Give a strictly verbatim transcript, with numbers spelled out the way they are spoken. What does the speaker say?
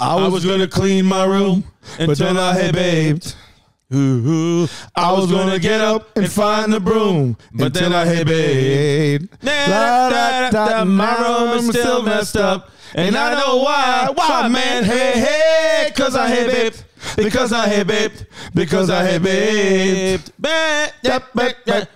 I was gonna clean my room, but then I had babed. Ooh, I was gonna get up and find the broom, but then I had babed. My room is still messed up, and I know why. Why, man? Hey, hey, cause I had babed. Because I had babed. Because I had babed.